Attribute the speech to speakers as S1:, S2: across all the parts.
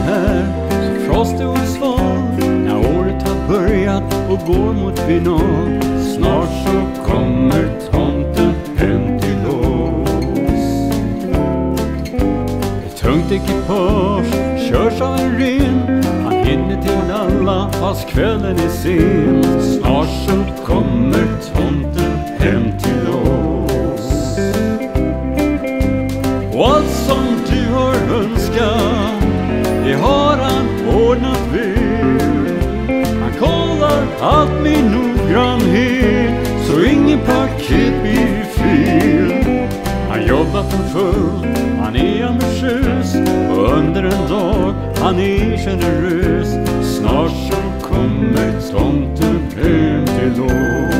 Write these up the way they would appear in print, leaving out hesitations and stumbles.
S1: här så frostig och sval när året har börjat och går mot final. Snart så kommer tomten hem till oss. Ett tungt ekipage körs av en ren. Han hinner till alla fast kvällen är sen. Snart så kommer tomten hem till oss. Och allt som du har önskat, det har han ordnat väl. Han kollar allt med noggrannhet så ingen paket blir fel. Han jobbar för fullt, han är ambitiös och under en dag han är generös. Snart så kommer tomten hem till oss.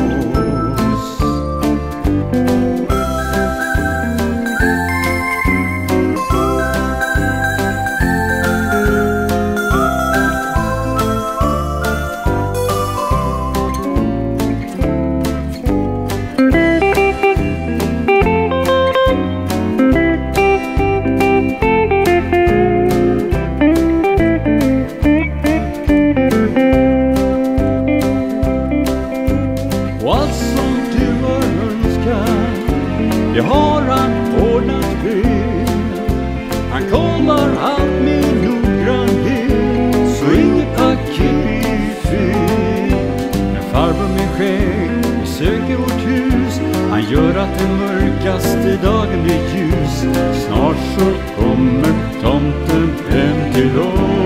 S1: Och allt som du har önskat, det har han ordnat väl. Han kollar allt med noggrannhet så inget paket blir fel. När farbror med skägg besöker vårt hus, han gör att den mörkaste dagen blir ljus. Snart så kommer tomten hem till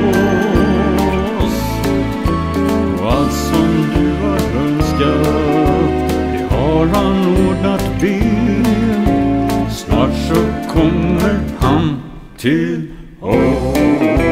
S1: oss. Och allt som du har önskat, har han ordnat väl. Snart så kommer han till oss.